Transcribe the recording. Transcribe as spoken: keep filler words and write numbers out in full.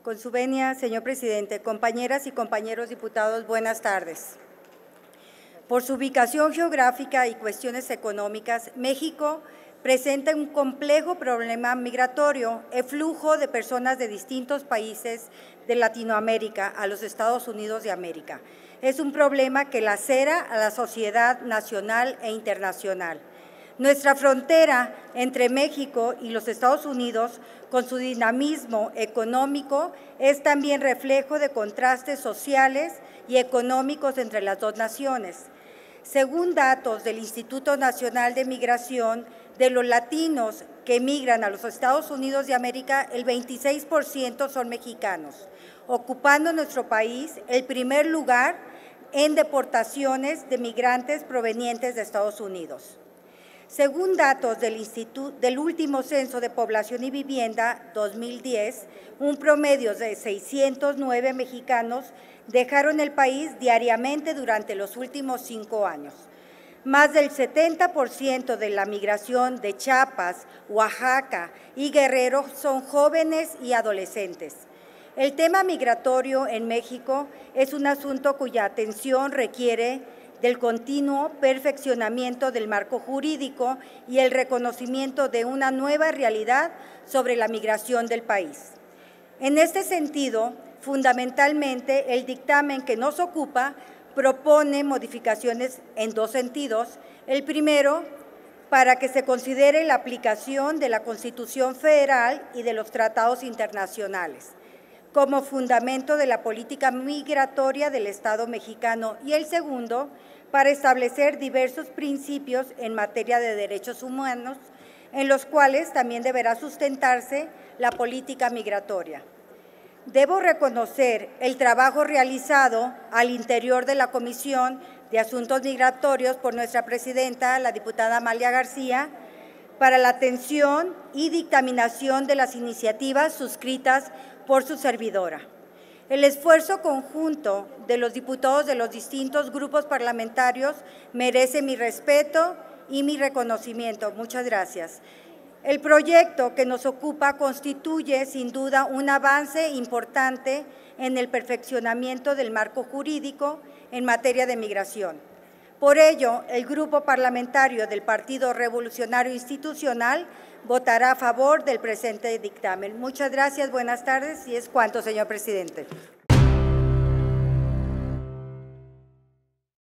Con su venia, señor presidente, compañeras y compañeros diputados, buenas tardes. Por su ubicación geográfica y cuestiones económicas, México presenta un complejo problema migratorio, el flujo de personas de distintos países de Latinoamérica a los Estados Unidos de América. Es un problema que lacera a la sociedad nacional e internacional. Nuestra frontera entre México y los Estados Unidos, con su dinamismo económico, es también reflejo de contrastes sociales y económicos entre las dos naciones. Según datos del Instituto Nacional de Migración, de los latinos que emigran a los Estados Unidos de América, el veintiséis por ciento son mexicanos, ocupando en nuestro país el primer lugar en deportaciones de migrantes provenientes de Estados Unidos. Según datos del, Instituto, del último Censo de Población y Vivienda dos mil diez, un promedio de seiscientos nueve mexicanos dejaron el país diariamente durante los últimos cinco años. Más del setenta por ciento de la migración de Chiapas, Oaxaca y Guerrero son jóvenes y adolescentes. El tema migratorio en México es un asunto cuya atención requiere del continuo perfeccionamiento del marco jurídico y el reconocimiento de una nueva realidad sobre la migración del país. En este sentido, fundamentalmente, el dictamen que nos ocupa propone modificaciones en dos sentidos. El primero, para que se considere la aplicación de la Constitución Federal y de los tratados internacionales como fundamento de la política migratoria del Estado mexicano, y el segundo, para establecer diversos principios en materia de derechos humanos, en los cuales también deberá sustentarse la política migratoria. Debo reconocer el trabajo realizado al interior de la Comisión de Asuntos Migratorios por nuestra presidenta, la diputada Amalia García, para la atención y dictaminación de las iniciativas suscritas por su servidora. El esfuerzo conjunto de los diputados de los distintos grupos parlamentarios merece mi respeto y mi reconocimiento. Muchas gracias. El proyecto que nos ocupa constituye, sin duda, un avance importante en el perfeccionamiento del marco jurídico en materia de migración. Por ello, el Grupo Parlamentario del Partido Revolucionario Institucional votará a favor del presente dictamen. Muchas gracias, buenas tardes, y es cuanto, señor presidente.